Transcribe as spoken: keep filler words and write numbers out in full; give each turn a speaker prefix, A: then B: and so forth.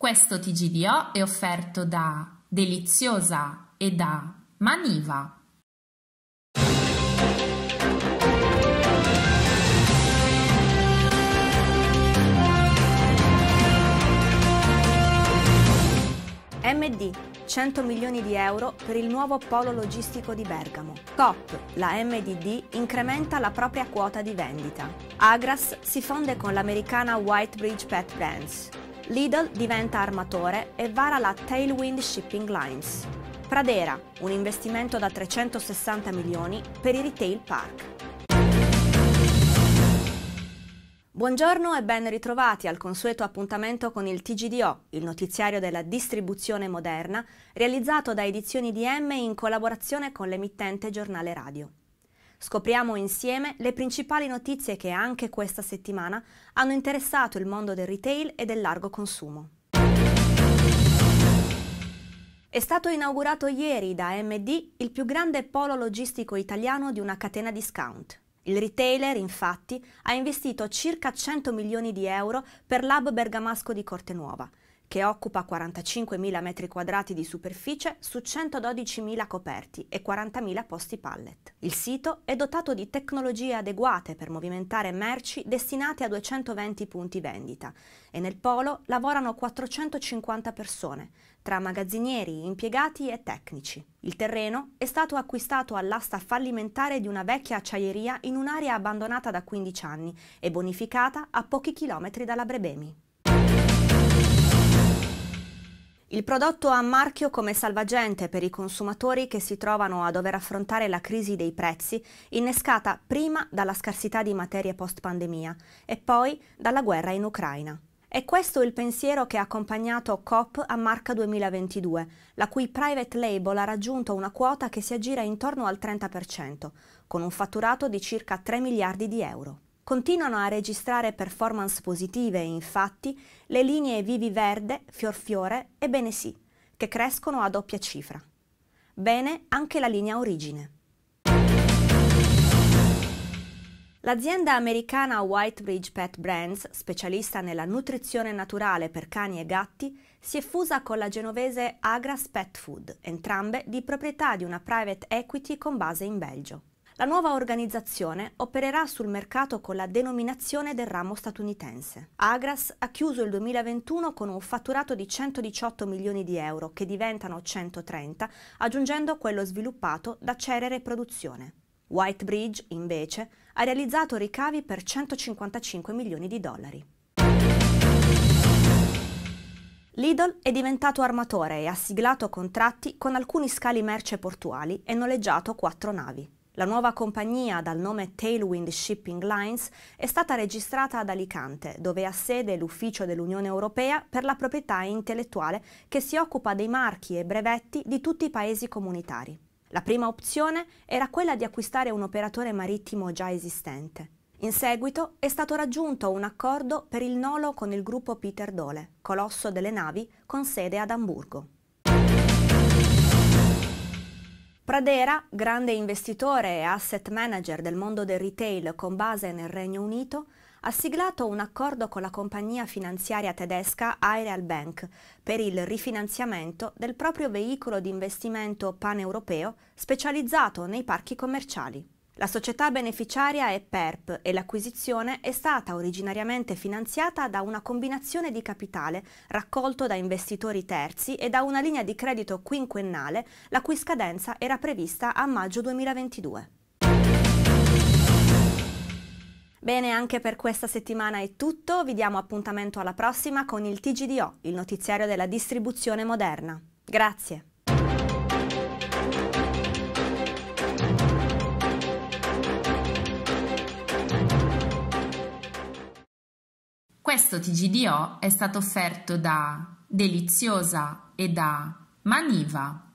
A: Questo T G D O è offerto da Deliziosa e da Maniva.
B: M D, cento milioni di euro per il nuovo polo logistico di Bergamo. Coop, la M D D, incrementa la propria quota di vendita. Agras si fonde con l'americana Whitebridge Pet Brands. Lidl diventa armatore e vara la Tailwind Shipping Lines. Pradera, un investimento da trecentosessanta milioni per i retail park. Buongiorno e ben ritrovati al consueto appuntamento con il T G D O, il notiziario della distribuzione moderna, realizzato da Edizioni D M in collaborazione con l'emittente Giornale Radio. Scopriamo insieme le principali notizie che anche questa settimana hanno interessato il mondo del retail e del largo consumo. È stato inaugurato ieri da M D il più grande polo logistico italiano di una catena discount. Il retailer, infatti, ha investito circa cento milioni di euro per l'hub bergamasco di Cortenuova, che occupa quarantacinquemila metri quadrati di superficie su centododicimila coperti e quarantamila posti pallet. Il sito è dotato di tecnologie adeguate per movimentare merci destinate a duecentoventi punti vendita e nel polo lavorano quattrocentocinquanta persone, tra magazzinieri, impiegati e tecnici. Il terreno è stato acquistato all'asta fallimentare di una vecchia acciaieria in un'area abbandonata da quindici anni e bonificata a pochi chilometri dalla Brebemi. Il prodotto a marchio come salvagente per i consumatori che si trovano a dover affrontare la crisi dei prezzi, innescata prima dalla scarsità di materie post-pandemia e poi dalla guerra in Ucraina. È questo il pensiero che ha accompagnato Coop a Marca duemilaventidue, la cui private label ha raggiunto una quota che si aggira intorno al trenta per cento, con un fatturato di circa tre miliardi di euro. Continuano a registrare performance positive, infatti, le linee Vivi Verde, Fiorfiore e Bene Sì, che crescono a doppia cifra. Bene anche la linea Origine. L'azienda americana Whitebridge Pet Brands, specialista nella nutrizione naturale per cani e gatti, si è fusa con la genovese Agras Pet Food, entrambe di proprietà di una private equity con base in Belgio. La nuova organizzazione opererà sul mercato con la denominazione del ramo statunitense. Agras ha chiuso il duemilaventuno con un fatturato di centodiciotto milioni di euro, che diventano centotrenta, aggiungendo quello sviluppato da Cerere Produzione. Whitebridge, invece, ha realizzato ricavi per centocinquantacinque milioni di dollari. Lidl è diventato armatore e ha siglato contratti con alcuni scali merce portuali e noleggiato quattro navi. La nuova compagnia, dal nome Tailwind Shipping Lines, è stata registrata ad Alicante, dove ha sede l'Ufficio dell'Unione Europea per la proprietà intellettuale che si occupa dei marchi e brevetti di tutti i paesi comunitari. La prima opzione era quella di acquistare un operatore marittimo già esistente. In seguito è stato raggiunto un accordo per il nolo con il gruppo Peter Dole, colosso delle navi con sede ad Amburgo. Pradera, grande investitore e asset manager del mondo del retail con base nel Regno Unito, ha siglato un accordo con la compagnia finanziaria tedesca Aareal Bank per il rifinanziamento del proprio veicolo di investimento paneuropeo specializzato nei parchi commerciali. La società beneficiaria è Perp e l'acquisizione è stata originariamente finanziata da una combinazione di capitale raccolto da investitori terzi e da una linea di credito quinquennale la cui scadenza era prevista a maggio duemilaventidue. Bene, anche per questa settimana è tutto, vi diamo appuntamento alla prossima con il T G D O, il notiziario della distribuzione moderna. Grazie!
A: Questo T G D O è stato offerto da Deliziosa e da Maniva.